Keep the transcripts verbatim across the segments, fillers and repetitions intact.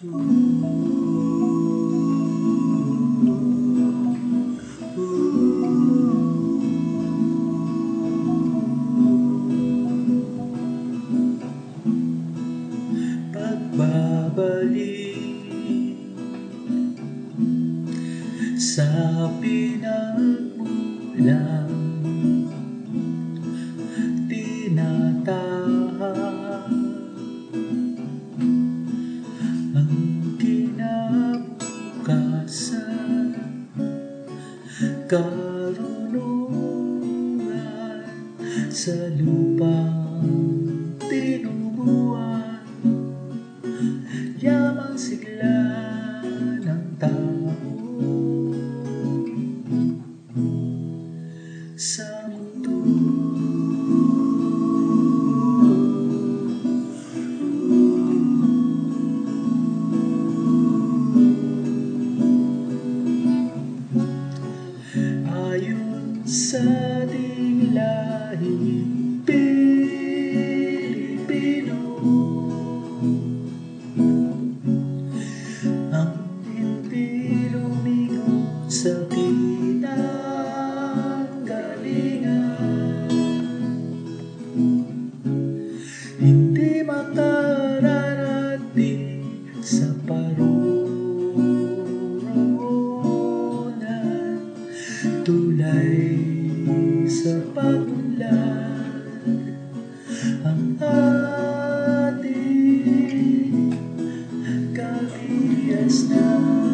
Pagbabalik sa pinagmulan, tinatahak ang kinabukasan, karunungan sa lupang tinubuan, yamang sigla ng tao sa mundo. Ayon sa ating lahi Pilipino, ang hindi lumingon sa pinanggalingan, hindi makararating sa paruroonan, tulay sa pag-unlad ang ating kalihas na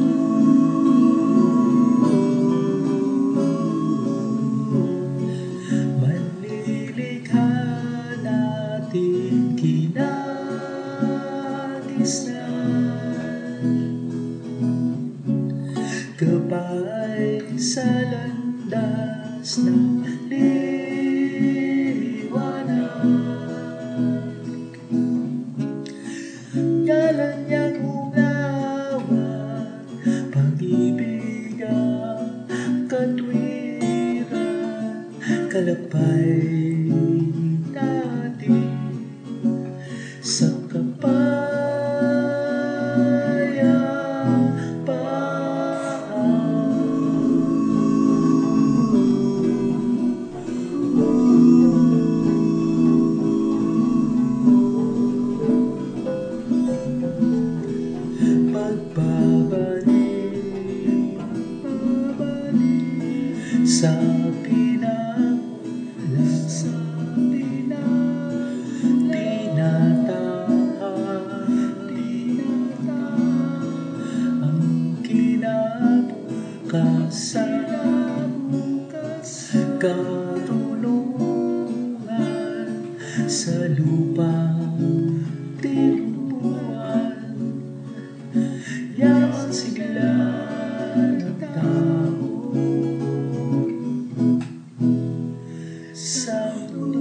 manlilikha natin kinagisnan, gabay sa landas ng liwanag, ngalan niyang unawa, pag-ibig ang katwiran, kalakbay natin sa pagbabalik, babalik sa pinagmulan, sa pinag tinatahak, tinatahak ang kinabukasan, karunungan sa lupang tinubuan, yamang sigla ng tao sa mundo.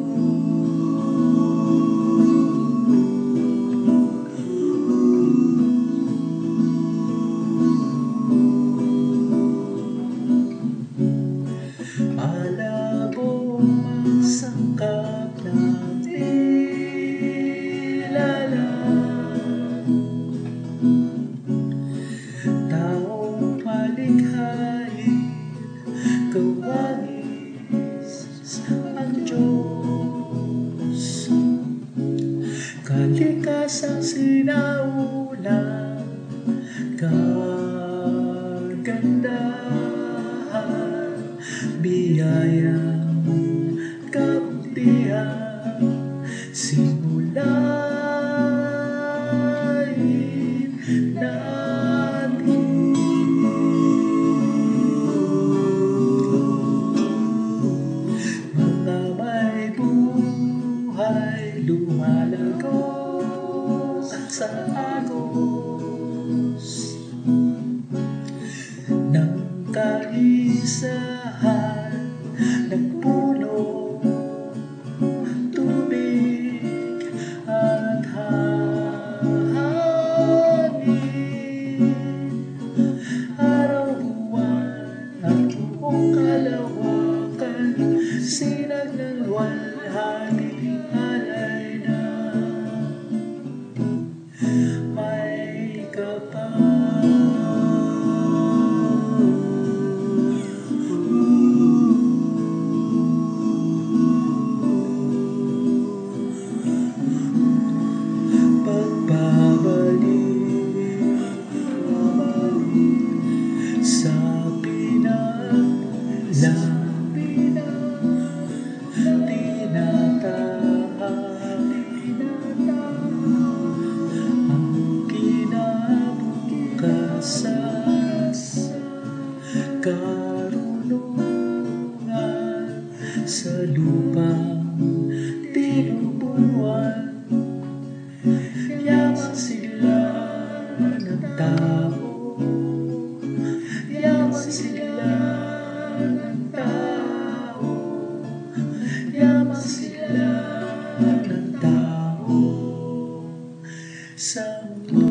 Alabong ang sangkap ng nilalang, taong malikhain, kawangis ang Diyos, kalikasang sinaunang kagandahan, biyayang kabutihan, simulain natin. Mga may buhay lumalagos sa agos ng kaisahan ng puno, tubig at hangin, araw, buwan at buong kalawakan, sinag ng walhati alay na may kapal sa mundo.